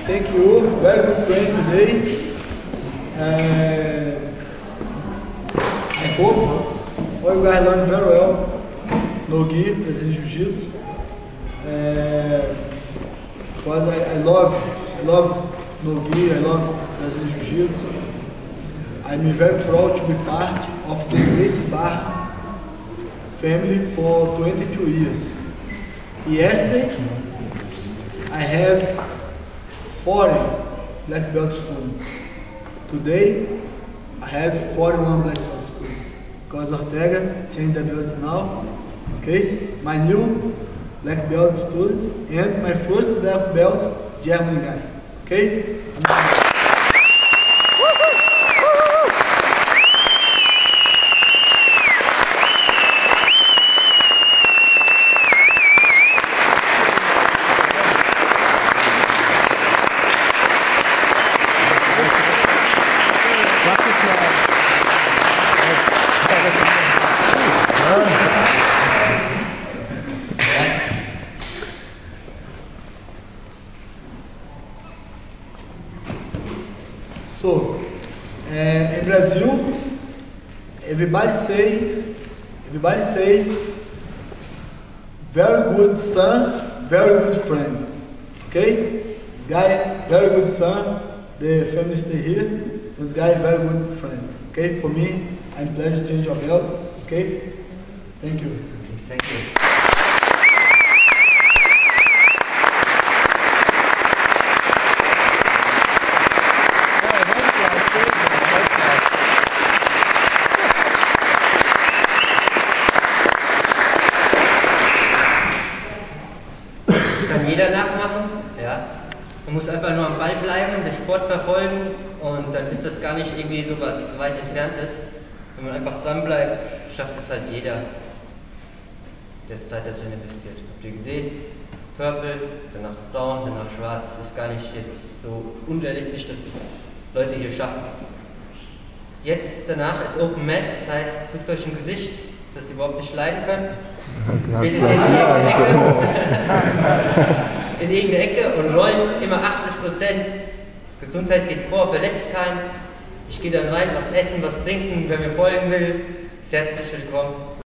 Thank you. Very good training today. I hope all you guys learned very well. No-gi, Brazilian Jiu-Jitsu. Because I love no-gi, I love Brazilian Jiu-Jitsu. I'm very proud to be part of the Gracie Barra family for 22 years. Yesterday, I have 40 black belt students. Today, I have 41 black belt students. Because Ortega changed the belts now. Okay, my new black belt students and my first black belt German guy. Okay? So, in Brazil, everybody say, very good son, very good friend. Okay? This guy, very good son, the family stay here. This guy, very good friend. Okay? For me, I'm pleasure to change your belt. Okay? Thank you. Thank you. Kann jeder nachmachen, ja. Man muss einfach nur am Ball bleiben, den Sport verfolgen und dann ist das gar nicht irgendwie so was weit entferntes. Wenn man einfach dran bleibt, schafft es halt jeder, der Zeit dazu investiert. Habt ihr gesehen? Purple, danach Brown, danach Schwarz. Das ist gar nicht jetzt so unrealistisch, dass das Leute hier schaffen. Jetzt danach ist Open Mat, das heißt, sucht euch ein Gesicht, das ihr überhaupt nicht leiden könnt. Geht in irgendeine Ecke und rollt immer 80%. Gesundheit geht vor, verletzt keinen. Ich gehe dann rein, was essen, was trinken. Wer mir folgen will, ist herzlich willkommen.